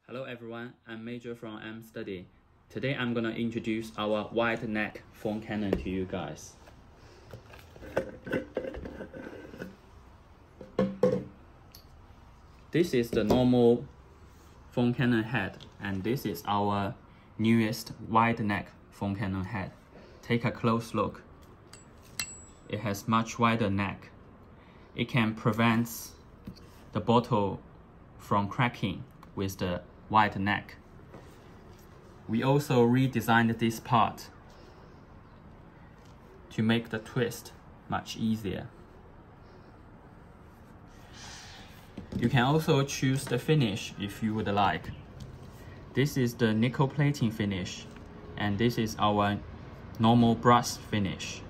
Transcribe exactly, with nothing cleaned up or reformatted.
Hello everyone, I'm Major from Amsturdy. Today I'm gonna introduce our wide neck phone cannon to you guys. This is the normal phone cannon head, and this is our newest wide neck phone cannon head. Take a close look. It has much wider neck. It can prevent the bottle from cracking with the wide neck. We also redesigned this part to make the twist much easier. You can also choose the finish if you would like. This is the nickel plating finish, and this is our normal brass finish.